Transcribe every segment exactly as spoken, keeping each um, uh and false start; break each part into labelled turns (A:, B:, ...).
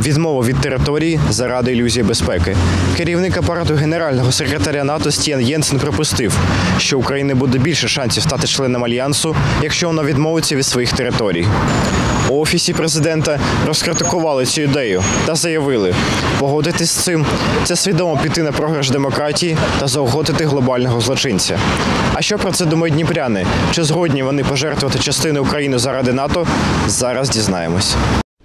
A: Відмова від території заради ілюзії безпеки. Керівник апарату генерального секретаря НАТО Стєн Єнсен припустив, що України буде більше шансів стати членом Альянсу, якщо вона відмовиться від своїх територій. У Офісі президента розкритикували цю ідею та заявили, погодитись з цим – це свідомо піти на програш демократії та заохотити глобального злочинця. А що про це думають дніпряни? Чи згодні вони пожертвувати частину України заради НАТО? Зараз дізнаємось.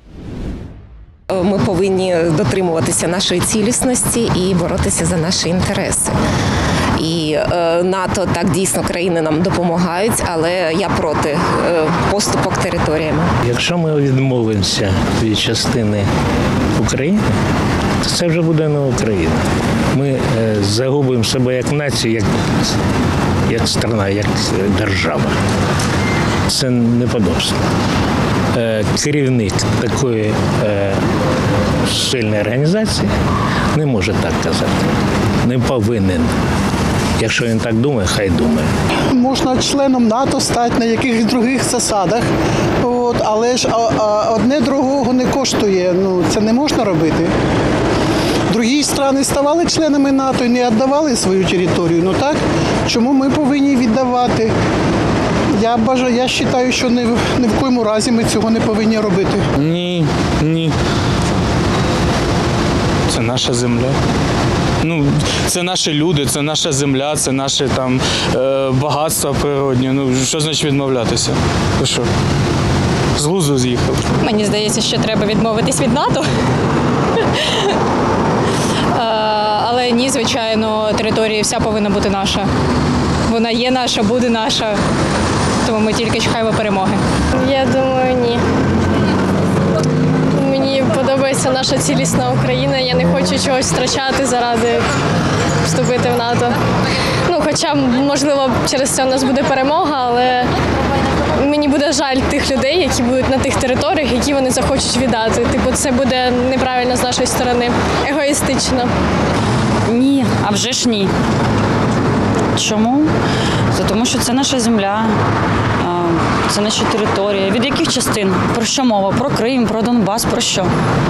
B: Ми повинні дотримуватися нашої цілісності і боротися за наші інтереси. І е, НАТО, так, дійсно, країни нам допомагають, але я проти е, поступок територіями.
C: Якщо ми відмовимося від частини України, то це вже буде не Україна. Ми е, загубимо себе як націю, як, як страна, як держава. Це неподобство. Е, керівник такої е, сильної організації не може так казати. Не повинен. Якщо він так думає, хай думає.
D: Можна членом НАТО стати на якихось других засадах, от, але ж а, а, одне другого не коштує. Ну, це не можна робити. Другі країни ставали членами НАТО і не віддавали свою територію. Ну так, чому ми повинні віддавати? Я бажаю, я вважаю, що ні, ні в коєму разі ми цього не повинні робити.
E: Ні, ні. Це наша земля. Ну, це наші люди, це наша земля, це наше там е, багатство природні. Ну, що значить відмовлятися? Ви що? З глузду з'їхали?
F: Мені здається, що треба відмовитись від НАТО. Але ні, звичайно, територія вся повинна бути наша. Вона є наша, буде наша. Тому ми тільки чекаємо перемоги.
G: Я думаю, ні. Мені подобається наша цілісна Україна. Я не хочу чогось втрачати заради вступити в НАТО. Ну, хоча, можливо, через це у нас буде перемога, але мені буде жаль тих людей, які будуть на тих територіях, які вони захочуть віддати. Типу, це буде неправильно з нашої сторони, егоїстично.
H: Ні, а вже ж ні. Чому? Тому що це наша земля, це наші території. Від яких частин? Про що мова? Про Крим, про Донбас, про що?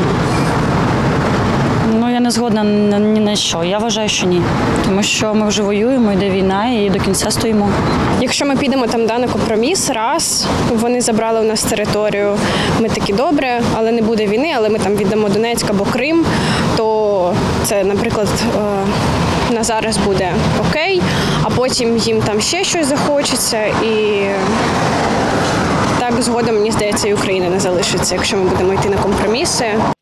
H: Ну, я не згодна ні на що. Я вважаю, що ні. Тому що ми вже воюємо, йде війна і до кінця стоїмо.
G: Якщо ми підемо там да, на компроміс, раз, вони забрали у нас територію, ми такі добре, але не буде війни, але ми там віддамо Донецьк або Крим, то це, наприклад, на зараз буде окей, а потім їм там ще щось захочеться і так згодом, мені здається, і Україна не залишиться, якщо ми будемо йти на компроміси.